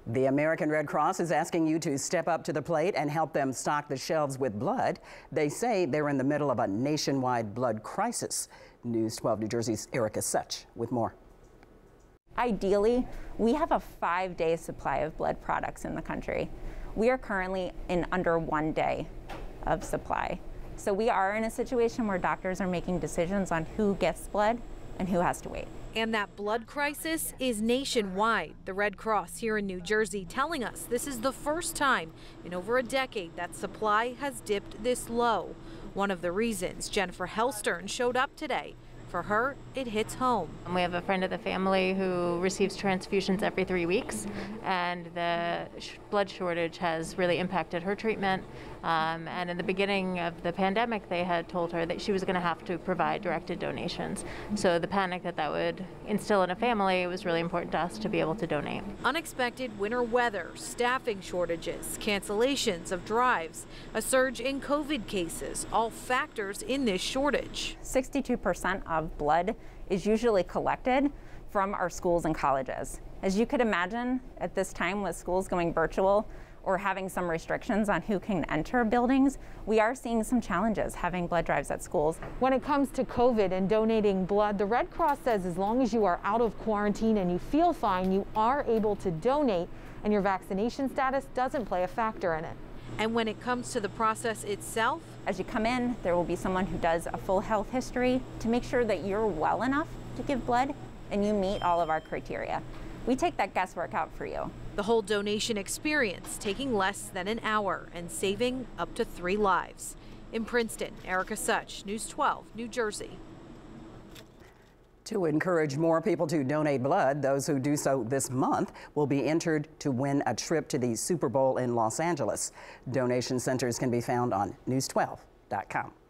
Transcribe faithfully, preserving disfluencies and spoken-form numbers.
The American Red Cross is asking you to step up to the plate and help them stock the shelves with blood. They say they're in the middle of a nationwide blood crisis. News twelve New Jersey's Erica Such with more. Ideally, we have a five-day supply of blood products in the country. We are currently in under one day of supply. So we are in a situation where doctors are making decisions on who gets blood and who has to wait. And that blood crisis is nationwide. The Red Cross here in New Jersey telling us this is the first time in over a decade that supply has dipped this low. One of the reasons Jennifer Hellstern showed up today. For her, it hits home. We have a friend of the family who receives transfusions every three weeks, and the sh blood shortage has really impacted her treatment. Um, and in the beginning of the pandemic, they had told her that she was going to have to provide directed donations. So the panic that that would instill in a family, it was really important to us to be able to donate. Unexpected winter weather, staffing shortages, cancellations of drives, a surge in COVID cases, all factors in this shortage. sixty-two percent of blood is usually collected from our schools and colleges. As you could imagine, at this time with schools going virtual or having some restrictions on who can enter buildings, we are seeing some challenges having blood drives at schools. When it comes to COVID and donating blood, the Red Cross says as long as you are out of quarantine and you feel fine, you are able to donate, and your vaccination status doesn't play a factor in it. And when it comes to the process itself, as you come in, there will be someone who does a full health history to make sure that you're well enough to give blood and you meet all of our criteria. We take that guesswork out for you. The whole donation experience taking less than an hour and saving up to three lives. In Princeton, Erica Such, News twelve, New Jersey. To encourage more people to donate blood, those who do so this month will be entered to win a trip to the Super Bowl in Los Angeles. Donation centers can be found on news twelve dot com.